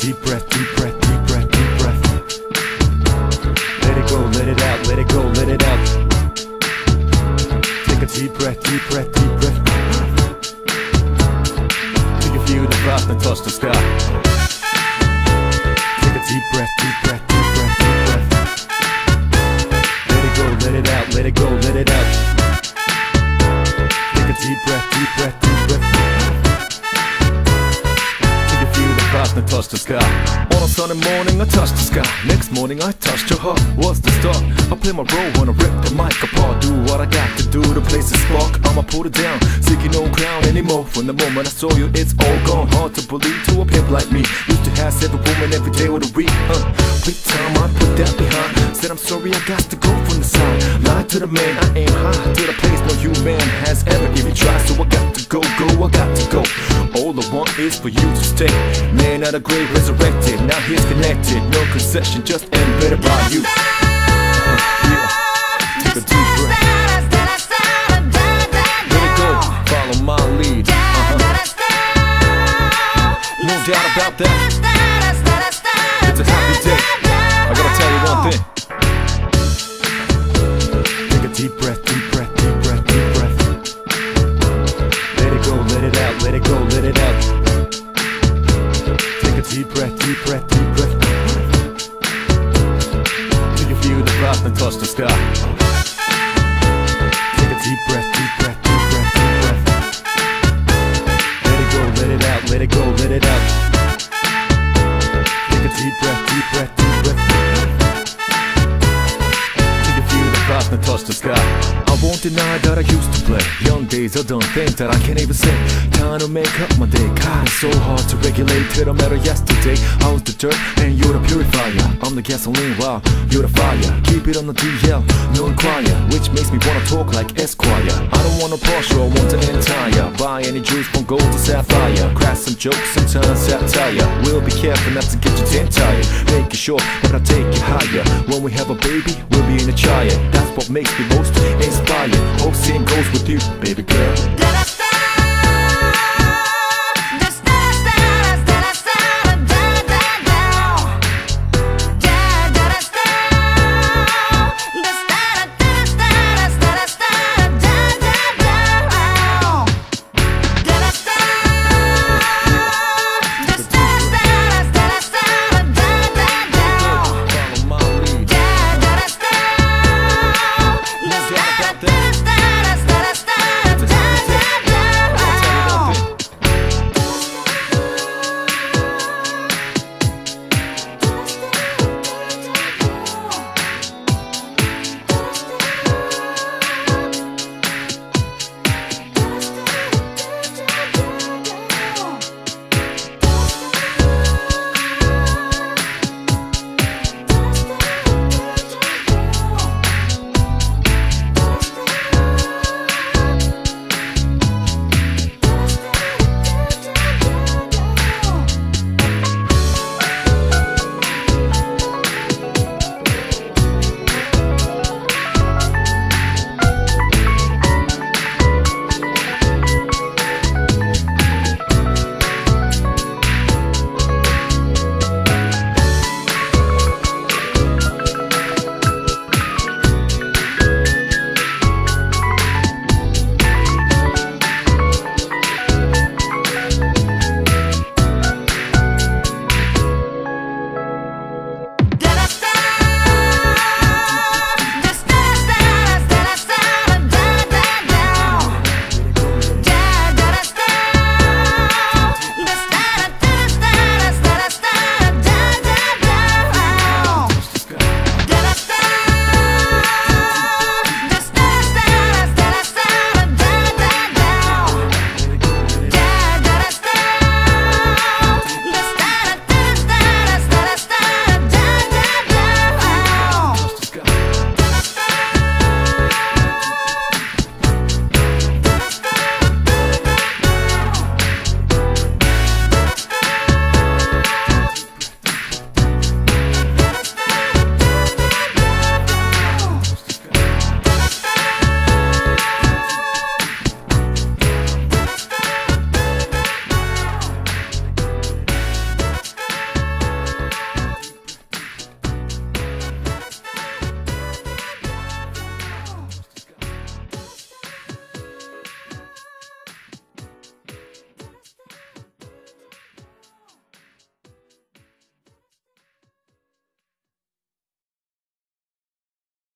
deep breath, deep breath, deep breath, deep breath. Let it go, let it out, let it go, let it out. Take a deep breath, deep breath, deep breath. Till you feel the breath and touch the sky. Take a deep breath, deep breath, deep breath, deep breath. Let it go, let it out, let it go, let it out. Take a deep breath, deep breath, deep breath. Till you feel the breath and touch the sky. On a sunny morning I touch the sky. Next morning I touched your heart. What's the start? I play my role when I rip the mic apart. Do what I got to do, the place is spark. I'ma put it down, seeking no crown anymore. From the moment I saw you, it's all gone. Hard to believe to a pimp like me. Used to have every woman every day of the week. Quick time, I put that behind. Said I'm sorry, I got to go from the side. Lied to the man, I aim high to the place no human has ever even tried. So I got to go, I got to go. All I want is for you to stay. Man out of grave resurrected, now he's connected. No concession, just embedded by you. Yeah. Take a deep breath. Let it go, follow my lead. No doubt about that. It's a happy day. I gotta tell you one thing. Take a deep breath, deep breath, deep breath, deep breath. Let it go, let it out, let it go, let it out. Take a deep breath, deep breath, deep breath. Till you feel the breath and touch the sky. Take a deep breath, deep breath, deep breath, deep breath. Let it go, let it out, let it go, let it out. Take a deep breath, deep breath, deep breath. Till you feel the breath and touch the sky. I won't deny that I used to play. Young days I've done things that I can't even say. Time to make up my day. God, it's so hard to regulate till I met her yesterday. I was the dirt and you're the purifier. I'm the gasoline while you're the fire. Keep it on the DL, no inquire, which makes me wanna talk like Esquire. I don't want a Porsche, I want an entire. Buy any juice from gold to sapphire. Crack some jokes, sometimes satire. We'll be careful not to get you damn tired. Making sure that I take you higher. When we have a baby, we'll be in a child. That's what makes me most inspired. Hope same goes with you, baby girl.